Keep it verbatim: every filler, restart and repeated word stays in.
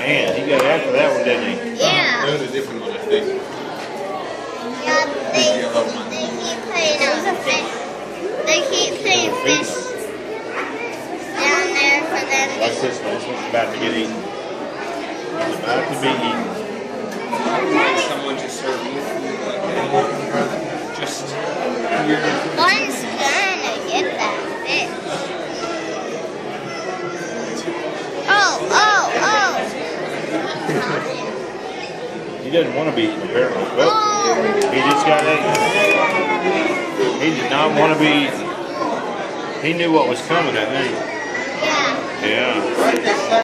Man, he got after that one, didn't he? Yeah. That was a different one, I think. Yeah, they, they keep playing um, fish. They keep playing fish down there for them. Watch this one. This one's about to get eaten. It's about to be eaten. Someone just served me food like that. Just here. One's gonna get that fish. Oh, oh, oh. He doesn't want to be eaten, apparently. Well, Oh. he just got eaten. He did not want to be eaten. He knew what was coming, I think. Yeah. Yeah.